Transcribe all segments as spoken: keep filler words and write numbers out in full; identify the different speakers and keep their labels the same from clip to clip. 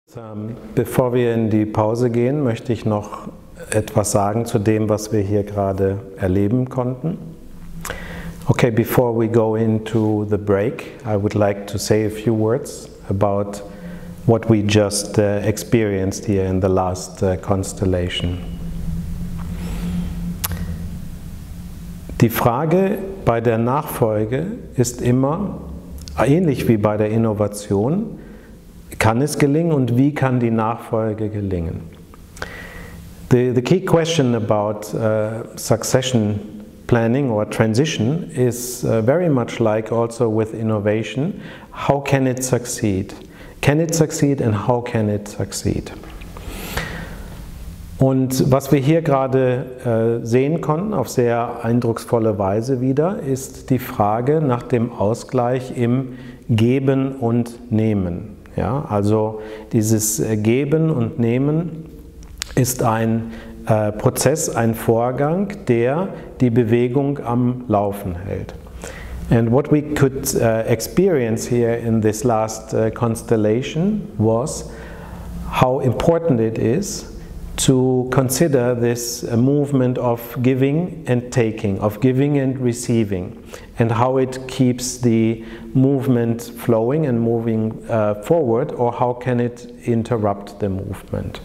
Speaker 1: Um, bevor wir in die Pause gehen, möchte ich noch etwas sagen zu dem, was wir hier gerade erleben konnten. Okay, before we go into the break, I would like to say a few words about what we just uh, experienced here in the last uh, constellation. Die Frage bei der Nachfolge ist immer, ähnlich wie bei der Innovation, kann es gelingen und wie kann die Nachfolge gelingen? The, the key question about uh, succession planning or transition is uh, very much like also with innovation. How can it succeed? Can it succeed and how can it succeed? Und was wir hier gerade äh, sehen konnten, auf sehr eindrucksvolle Weise wieder, ist die Frage nach dem Ausgleich im Geben und Nehmen. Ja, also dieses Geben und Nehmen ist ein äh, Prozess, ein Vorgang, der die Bewegung am Laufen hält. And what we could uh, experience here in this last uh, constellation was how important it is to consider this uh, movement of giving and taking, of giving and receiving, and how it keeps the movement flowing and moving uh, forward, or how can it interrupt the movement.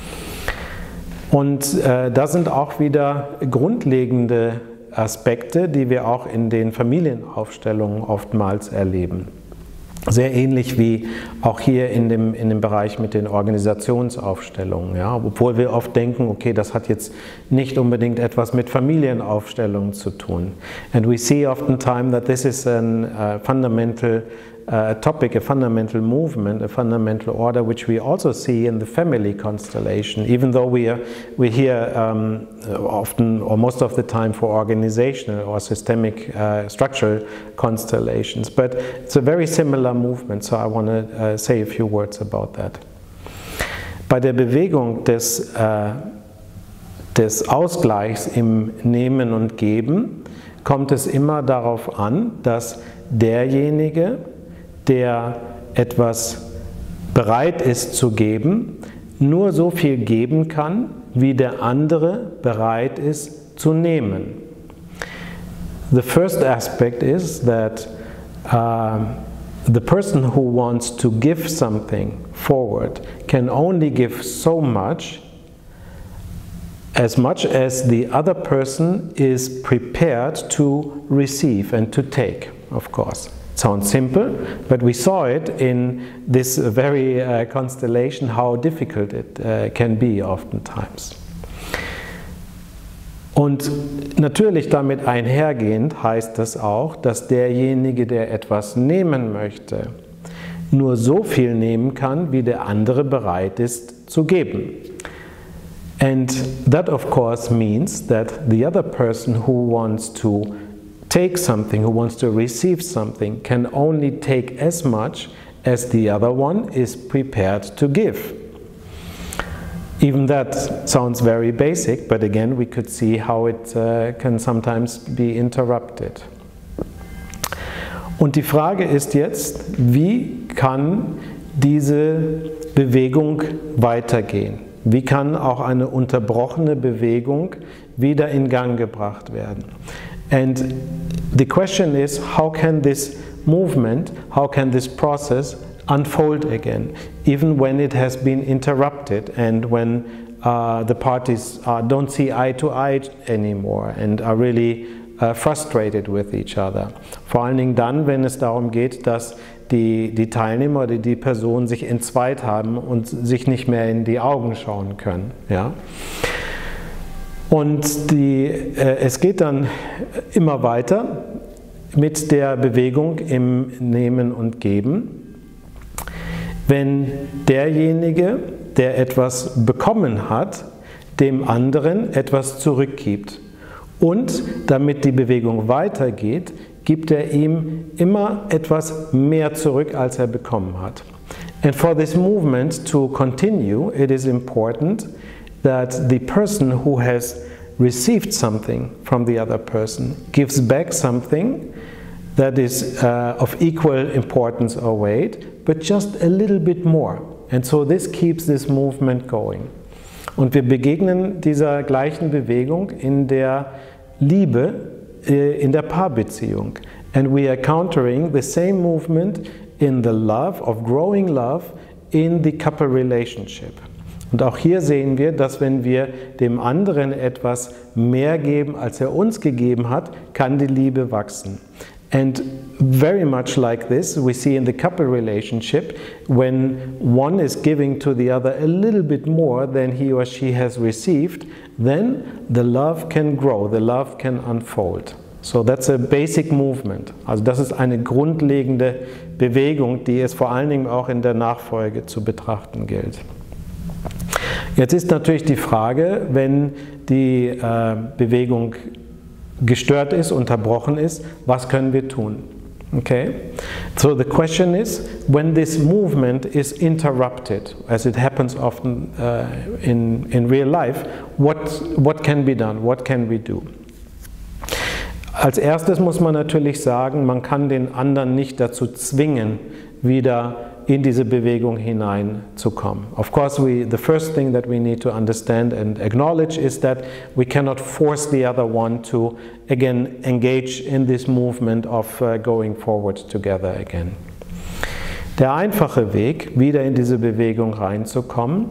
Speaker 1: Und äh, da sind auch wieder grundlegende Aspekte, die wir auch in den Familienaufstellungen oftmals erleben. Sehr ähnlich wie auch hier in dem, in dem Bereich mit den Organisationsaufstellungen. Ja? Obwohl wir oft denken, okay, das hat jetzt nicht unbedingt etwas mit Familienaufstellungen zu tun. And we see oftentimes that this is a uh, fundamental uh, topic, a fundamental movement, a fundamental order, which we also see in the family constellation, even though we are, we hear um, often or most of the time for organizational or systemic uh, structural constellations. But it's a very similar movement, so I want to uh, say a few words about that. Bei der Bewegung des, äh, des Ausgleichs im Nehmen und Geben kommt es immer darauf an, dass derjenige, der etwas bereit ist zu geben, nur so viel geben kann, wie der andere bereit ist zu nehmen. The first aspect is that uh, the person who wants to give something forward can only give so much, as much as the other person is prepared to receive and to take, of course. Sounds simple, but we saw it in this very uh, constellation how difficult it uh, can be oftentimes. Und natürlich damit einhergehend heißt das auch, dass derjenige, der etwas nehmen möchte, nur so viel nehmen kann, wie der andere bereit ist zu geben. And that of course means that the other person who wants to take something, who wants to receive something, can only take as much as the other one is prepared to give. Even that sounds very basic, but again we could see how it uh, can sometimes be interrupted. Und die Frage ist jetzt, wie kann diese Bewegung weitergehen? Wie kann auch eine unterbrochene Bewegung wieder in Gang gebracht werden? And the question is, how can this movement, how can this process unfold again, even when it has been interrupted and when uh, the parties uh, don't see eye to eye anymore and are really uh, frustrated with each other. Vor allen Dingen dann, wenn es darum geht, dass die, die Teilnehmer oder die Personen sich entzweit haben und sich nicht mehr in die Augen schauen können. Ja? Und die, äh, es geht dann immer weiter mit der Bewegung im Nehmen und Geben. Wenn derjenige, der etwas bekommen hat, dem anderen etwas zurückgibt. Und damit die Bewegung weitergeht, gibt er ihm immer etwas mehr zurück, als er bekommen hat. And for this movement to continue, it is important that the person who has received something from the other person gives back something that is uh, of equal importance or weight, but just a little bit more. And so this keeps this movement going. Und wir begegnen dieser gleichen Bewegung in der Liebe, in der Paarbeziehung. And we are countering the same movement in the love, of growing love, in the couple relationship. Und auch hier sehen wir, dass wenn wir dem anderen etwas mehr geben, als er uns gegeben hat, kann die Liebe wachsen. And very much like this, we see in the couple relationship, when one is giving to the other a little bit more than he or she has received, then the love can grow, the love can unfold. So that's a basic movement. Also das ist eine grundlegende Bewegung, die es vor allen Dingen auch in der Nachfolge zu betrachten gilt. Jetzt ist natürlich die Frage, wenn die äh, Bewegung gestört ist, unterbrochen ist, was können wir tun? Okay? So the question is, when this movement is interrupted, as it happens often uh, in, in real life, what, what can be done? What can we do? Als erstes muss man natürlich sagen, man kann den anderen nicht dazu zwingen, wieder in diese Bewegung hineinzukommen. Of course, we, the first thing that we need to understand and acknowledge is that we cannot force the other one to, again, engage in this movement of uh, going forward together again. Der einfache Weg, wieder in diese Bewegung reinzukommen,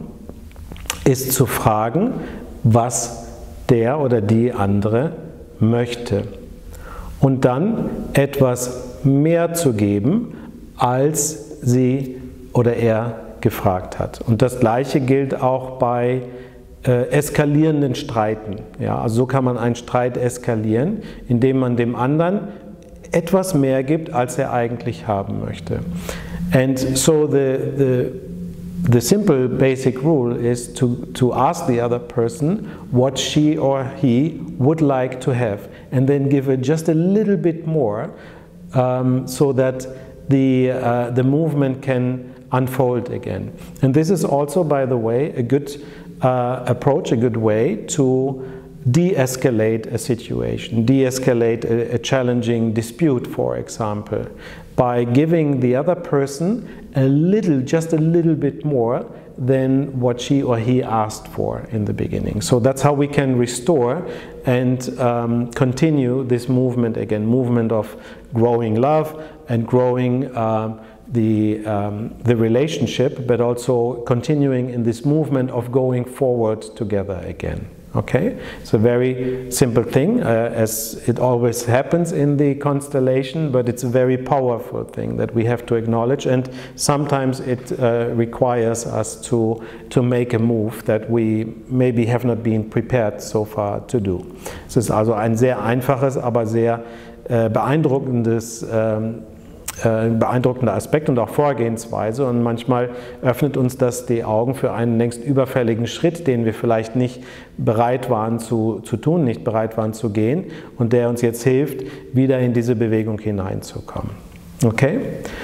Speaker 1: ist zu fragen, was der oder die andere möchte. Und dann etwas mehr zu geben, als sie oder er gefragt hat. Und das Gleiche gilt auch bei äh, eskalierenden Streiten. Ja, also so kann man einen Streit eskalieren, indem man dem anderen etwas mehr gibt, als er eigentlich haben möchte. And so the, the, the simple basic rule is to, to ask the other person what she or he would like to have, and then give it just a little bit more, um, so that The, uh, the movement can unfold again. And this is also, by the way, a good uh, approach, a good way to de-escalate a situation, de-escalate a, a challenging dispute, for example, by giving the other person a little, just a little bit more than what she or he asked for in the beginning. So that's how we can restore and um, continue this movement again, movement of growing love and growing uh, the, um, the relationship, but also continuing in this movement of going forward together again. Okay? It's a very simple thing, uh, as it always happens in the constellation, but it's a very powerful thing that we have to acknowledge, and sometimes it uh, requires us to, to make a move that we maybe have not been prepared so far to do. Es ist also ein sehr einfaches, aber sehr äh, beeindruckendes ähm, Ein beeindruckender Aspekt und auch Vorgehensweise, und manchmal öffnet uns das die Augen für einen längst überfälligen Schritt, den wir vielleicht nicht bereit waren zu, zu tun, nicht bereit waren zu gehen, und der uns jetzt hilft, wieder in diese Bewegung hineinzukommen. Okay?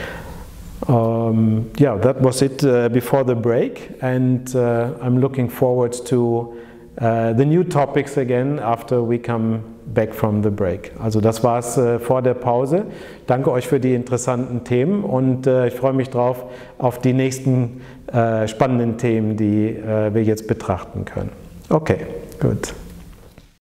Speaker 1: Um, yeah, that was it uh, before the break, and uh, I'm looking forward to uh, the new topics again after we come back from the break. Also das war es äh, vor der Pause. Danke euch für die interessanten Themen, und äh, ich freue mich drauf auf die nächsten äh, spannenden Themen, die äh, wir jetzt betrachten können. Okay, gut.